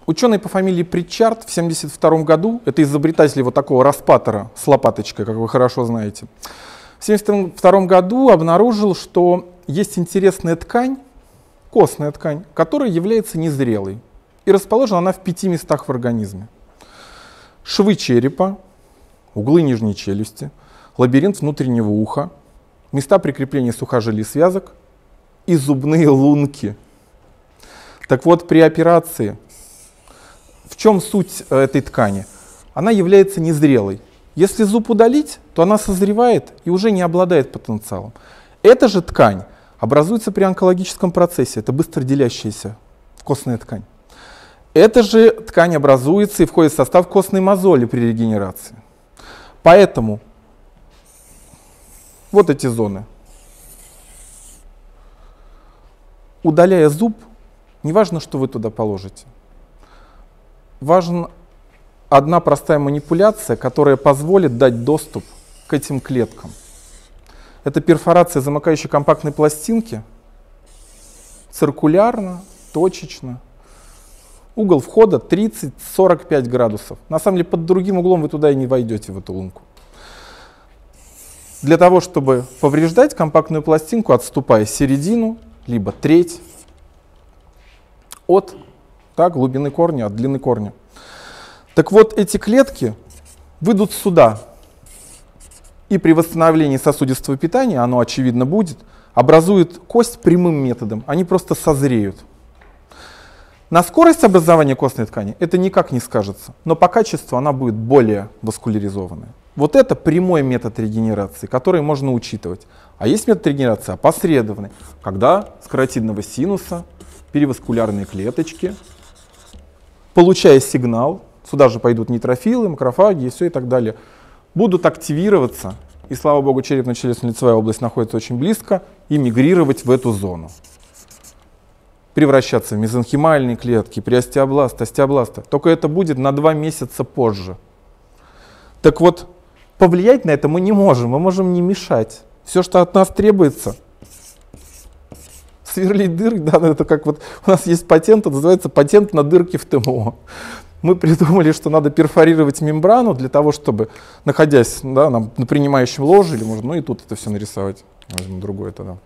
Ученый по фамилии Притчард в 1972 году, это изобретатель вот такого распатора с лопаточкой, как вы хорошо знаете, в 1972 году обнаружил, что есть интересная ткань, костная ткань, которая является незрелой. И расположена она в 5 местах в организме. Швы черепа, углы нижней челюсти, лабиринт внутреннего уха, места прикрепления сухожилий и связок и зубные лунки. Так вот, при операции, в чем суть этой ткани? Она является незрелой. Если зуб удалить, то она созревает и уже не обладает потенциалом. Эта же ткань образуется при онкологическом процессе, это быстро делящаяся костная ткань. Эта же ткань образуется и входит в состав костной мозоли при регенерации. Поэтому вот эти зоны. Удаляя зуб, не важно, что вы туда положите. Важна одна простая манипуляция, которая позволит дать доступ к этим клеткам. Это перфорация замыкающей компактной пластинки, циркулярно, точечно. Угол входа 30-45 градусов. На самом деле под другим углом вы туда и не войдете, в эту лунку. Для того, чтобы повреждать компактную пластинку, отступая середину, либо треть от глубины корня, от длины корня. Так вот, эти клетки выйдут сюда. И при восстановлении сосудистого питания, оно очевидно будет, образует кость прямым методом. Они просто созреют. На скорость образования костной ткани это никак не скажется, но по качеству она будет более васкуляризованная. Вот это прямой метод регенерации, который можно учитывать. А есть метод регенерации опосредованный, когда с каротидного синуса периваскулярные клеточки, получая сигнал, сюда же пойдут нейтрофилы, макрофаги и все и так далее, будут активироваться, и слава богу, черепно-челюстно-лицевая область находится очень близко, и мигрировать в эту зону. Превращаться в мезонхимальные клетки, при остеобласта. Только это будет на 2 месяца позже. Так вот, повлиять на это мы не можем, мы можем не мешать. Все, что от нас требуется, сверлить дырки, да, это как вот у нас есть патент, это называется патент на дырки в ТМО. Мы придумали, что надо перфорировать мембрану для того, чтобы, находясь на принимающем ложе, или можно, и тут это все нарисовать. Возьму другое тогда.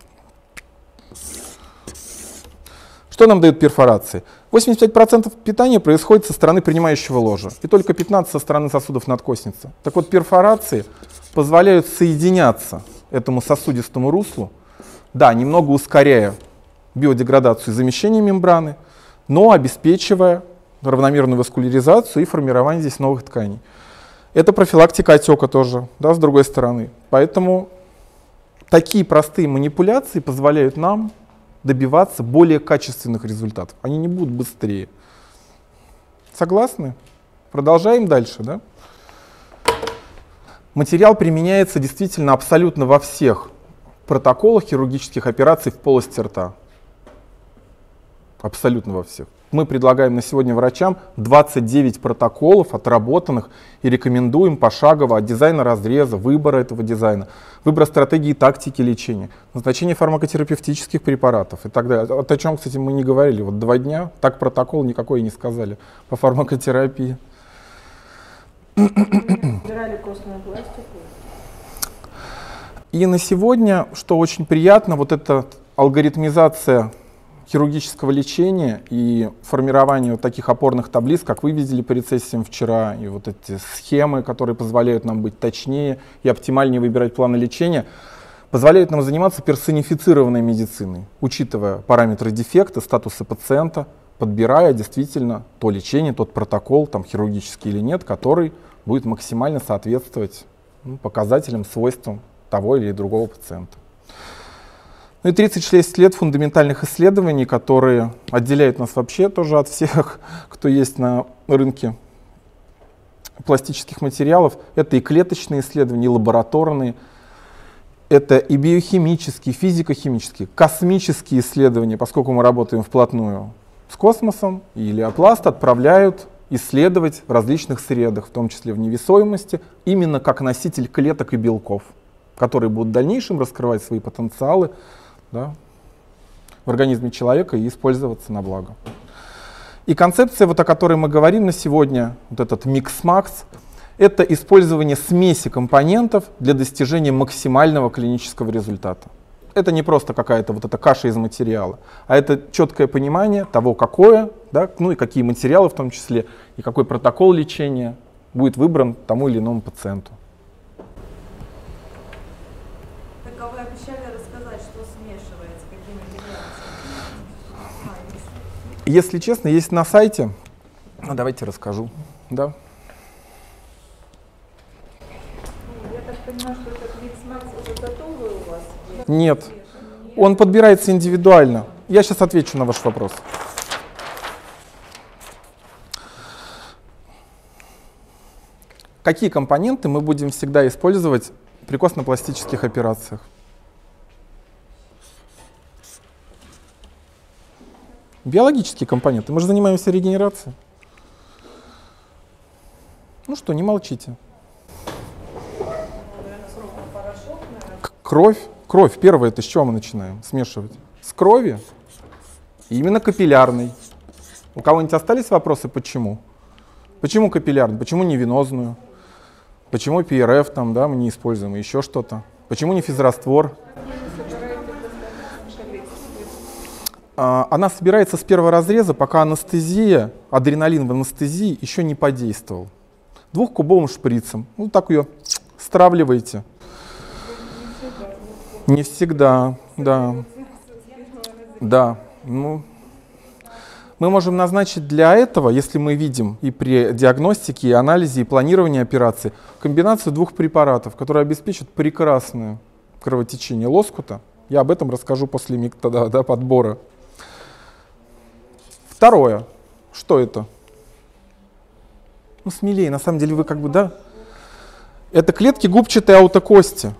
Что нам дают перфорации? 85% питания происходит со стороны принимающего ложа, и только 15% со стороны сосудов надкостницы. Так вот, перфорации позволяют соединяться этому сосудистому руслу, да, немного ускоряя биодеградацию и замещение мембраны, но обеспечивая равномерную васкуляризацию и формирование здесь новых тканей. Это профилактика отека тоже, да, с другой стороны. Поэтому такие простые манипуляции позволяют нам добиваться более качественных результатов. Они не будут быстрее. Согласны? Продолжаем дальше, да? Материал применяется действительно абсолютно во всех протоколах хирургических операций в полости рта. Абсолютно во всех. Мы предлагаем на сегодня врачам 29 протоколов отработанных и рекомендуем пошагово от дизайна разреза, выбора этого дизайна, выбора стратегии и тактики лечения, назначения фармакотерапевтических препаратов и так далее. Вот о чем, кстати, мы не говорили. Вот 2 дня, так протокол никакой не сказали по фармакотерапии. Убирали костную пластику. И на сегодня, что очень приятно, вот эта алгоритмизация хирургического лечения и формирование вот таких опорных таблиц, как вы видели по рецессиям вчера, и вот эти схемы, которые позволяют нам быть точнее и оптимальнее выбирать планы лечения, позволяют нам заниматься персонифицированной медициной, учитывая параметры дефекта, статусы пациента, подбирая действительно то лечение, тот протокол, там, хирургический или нет, который будет максимально соответствовать показателям, свойствам того или другого пациента. Ну и 36 лет фундаментальных исследований, которые отделяют нас вообще тоже от всех, кто есть на рынке пластических материалов. Это и клеточные исследования, и лабораторные, это и биохимические, физико-химические, космические исследования, поскольку мы работаем вплотную с космосом, и Леопласт отправляют исследовать в различных средах, в том числе в невесомости, именно как носитель клеток и белков, которые будут в дальнейшем раскрывать свои потенциалы, да, в организме человека и использоваться на благо. И концепция, вот о которой мы говорим на сегодня, вот этот микс-макс, это использование смеси компонентов для достижения максимального клинического результата. Это не просто какая-то вот эта каша из материала, а это четкое понимание того, какое, да, ну и какие материалы в том числе, и какой протокол лечения будет выбран тому или иному пациенту. Так, а вы обещали рассказать, что смешивается, какие материалы? Если честно, есть на сайте. Ну, давайте расскажу. Да. Я так понимаю, что этот микс-макс уже готовый у вас? Нет, он подбирается индивидуально. Я сейчас отвечу на ваш вопрос. Какие компоненты мы будем всегда использовать при костно-пластических операциях? Биологические компоненты. Мы же занимаемся регенерацией. Ну что, не молчите. Кровь. Кровь. Первое, это с чего мы начинаем смешивать? С крови. И именно капиллярной. У кого-нибудь остались вопросы, почему? Почему капиллярную? Почему не венозную? Почему ПРФ там, да, мы не используем, еще что-то? Почему не физраствор? Она собирается с первого разреза, пока анестезия, адреналин в анестезии еще не подействовал. 2-кубовым шприцем. Ну, так ее стравливаете. Не всегда, да. Да, ну, мы можем назначить для этого, если мы видим и при диагностике, и анализе, и планировании операции, комбинацию 2 препаратов, которые обеспечат прекрасное кровотечение лоскута. Я об этом расскажу после метода, да, подбора. Второе. Что это? Ну, смелее, на самом деле вы как бы, да? Это клетки губчатой аутокости.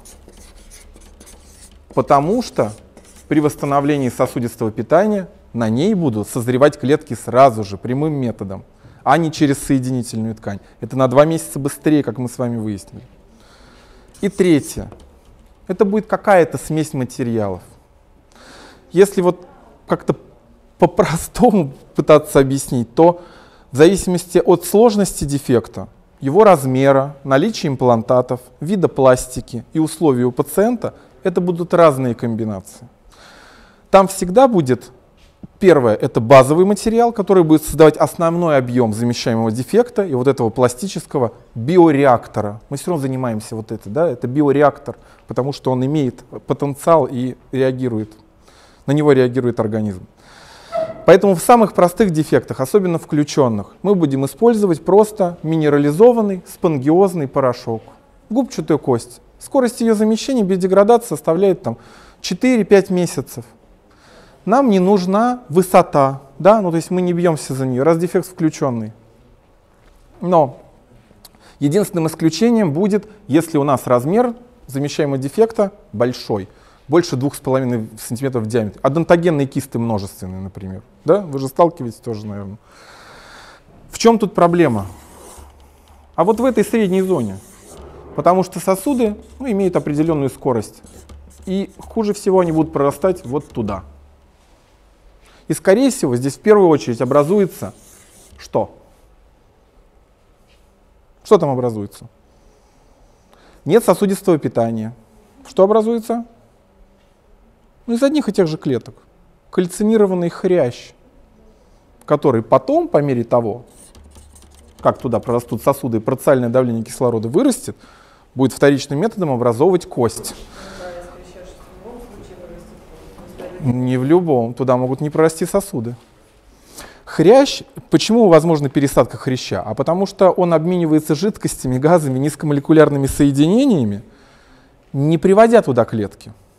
Потому что при восстановлении сосудистого питания на ней будут созревать клетки сразу же, прямым методом, а не через соединительную ткань. Это на 2 месяца быстрее, как мы с вами выяснили. И третье. Это будет какая-то смесь материалов. Если вот как-то по-простому пытаться объяснить, то в зависимости от сложности дефекта, его размера, наличия имплантатов, вида пластики и условий у пациента, это будут разные комбинации. Там всегда будет, первое, это базовый материал, который будет создавать основной объем замещаемого дефекта и вот этого пластического биореактора. Мы все равно занимаемся вот это, да, это биореактор, потому что он имеет потенциал и реагирует, на него реагирует организм. Поэтому в самых простых дефектах, особенно включенных, мы будем использовать просто минерализованный спонгиозный порошок, губчатую кость. Скорость ее замещения, биодеградации составляет там 4-5 месяцев. Нам не нужна высота, да, ну то есть мы не бьемся за нее, раз дефект включенный. Но единственным исключением будет, если у нас размер замещаемого дефекта большой, больше 2,5 см в диаметре. Адонтогенные кисты множественные, например. Да? Вы же сталкиваетесь тоже, наверное. В чем тут проблема? А вот в этой средней зоне. Потому что сосуды, ну, имеют определенную скорость. И хуже всего они будут прорастать вот туда. И, скорее всего, здесь в первую очередь образуется что? Что там образуется? Нет сосудистого питания. Что образуется? Ну, из одних и тех же клеток. Кальцинированный хрящ, который потом, по мере того, как туда прорастут сосуды и парциальное давление кислорода вырастет, будет вторичным методом образовывать кость. Не в любом. Туда могут не прорасти сосуды. Хрящ, почему возможна пересадка хряща? А потому что он обменивается жидкостями, газами, низкомолекулярными соединениями, не приводя туда клетки.